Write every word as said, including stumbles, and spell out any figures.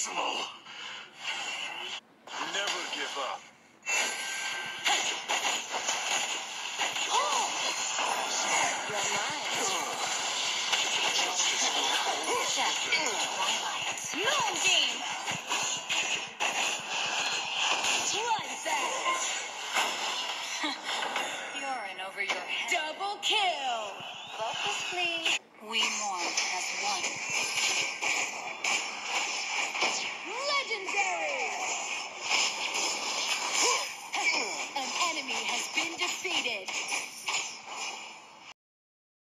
impossible. Never give up. Your mind. Just into twilight. No game. Bloodbath. You're in over your head. Double kill. Focus, please. We mourn as one.